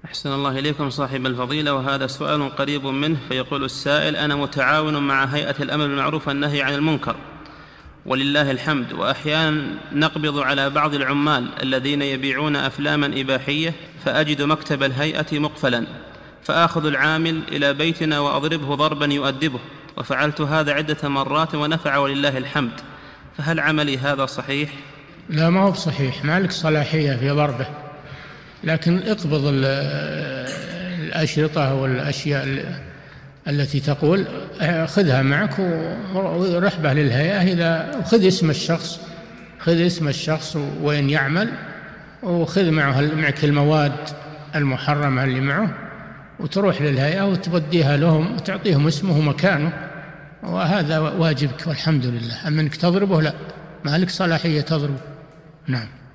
أحسن الله إليكم صاحب الفضيلة، وهذا سؤال قريب منه. فيقول السائل: أنا متعاون مع هيئة الأمر بالمعروف والنهي عن المنكر ولله الحمد، وأحيانا نقبض على بعض العمال الذين يبيعون أفلاما إباحية، فأجد مكتب الهيئة مقفلا، فآخذ العامل إلى بيتنا وأضربه ضربا يؤدبه، وفعلت هذا عدة مرات ونفع ولله الحمد، فهل عملي هذا صحيح؟ لا، ما هو صحيح، ما لك صلاحية في ضربه، لكن اقبض الأشرطة والأشياء التي تقول، خذها معك ورحبه للهيئة، إذا خذ اسم الشخص وين يعمل، وخذ معك المواد المحرمة اللي معه، وتروح للهيئة وتوديها لهم وتعطيهم اسمه ومكانه، وهذا واجبك والحمد لله. أما أنك تضربه لا، ما لك صلاحية تضربه. نعم.